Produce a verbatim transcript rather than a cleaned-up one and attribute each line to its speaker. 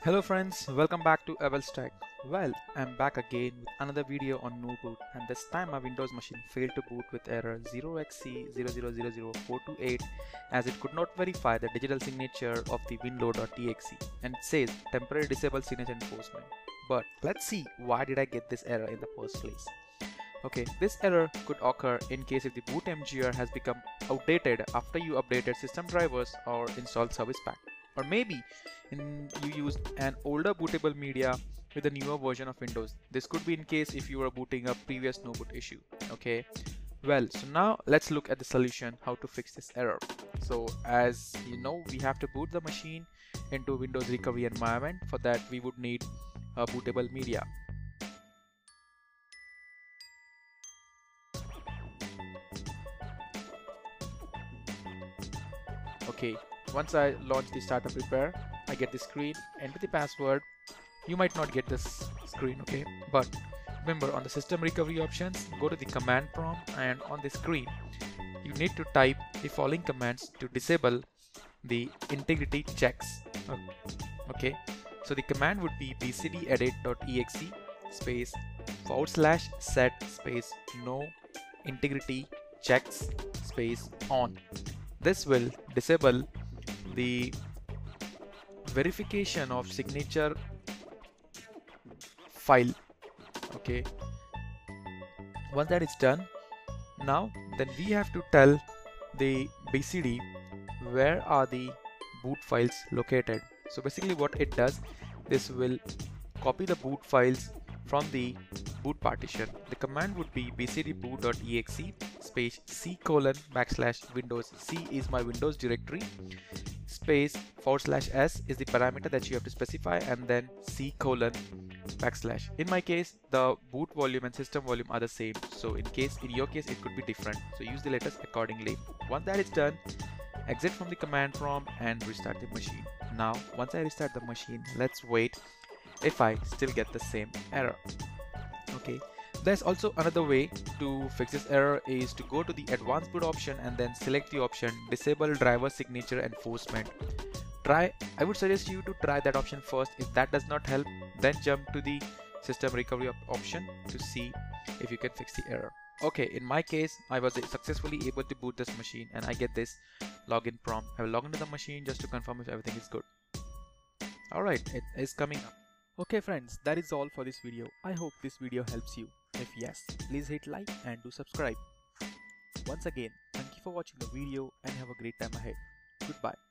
Speaker 1: Hello friends, welcome back to AwelsTech. Well, I'm back again with another video on no boot, and this time my Windows machine failed to boot with error zero x c zero zero zero zero four two eight as it could not verify the digital signature of the winload dot e x e, and it says temporary disable signature enforcement. But let's see, why did I get this error in the first place? Okay, this error could occur in case if the boot M G R has become outdated after you updated system drivers or installed service pack. Or maybe in, you used an older bootable media with a newer version of Windows. This could be in case if you were booting a previous no boot issue. Okay, well, so now let's look at the solution, how to fix this error. So as you know, we have to boot the machine into Windows recovery environment. For that we would need a bootable media. Okay, once I launch the startup repair, I get the screen, enter the password. You might not get this screen, okay, but remember, on the system recovery options, go to the command prompt, and on the screen you need to type the following commands to disable the integrity checks. Okay, so the command would be bcd edit dot e x e space forward slash set space no integrity checks space on. This will disable the verification of signature file. Okay, once that is done, now then we have to tell the B C D where are the boot files located. So basically what it does, this will copy the boot files from the boot partition. The command would be bcd boot dot e x e space c colon backslash windows. C is my Windows directory, space forward slash s is the parameter that you have to specify, and then c colon backslash. In my case, the boot volume and system volume are the same, so in case in your case it could be different, so use the letters accordingly. Once that is done, exit from the command prompt and restart the machine. Now once I restart the machine, let's wait if I still get the same error. Okay, there's also another way to fix this error, is to go to the advanced boot option and then select the option disable driver signature enforcement. Try, I would suggest you to try that option first. If that does not help, then jump to the system recovery op option to see if you can fix the error. Okay, in my case, I was successfully able to boot this machine, and I get this login prompt. I will log into the machine just to confirm if everything is good. Alright, it is coming up. Okay friends, that is all for this video. I hope this video helps you. If yes, please hit like and do subscribe. Once again, thank you for watching the video and have a great time ahead. Goodbye.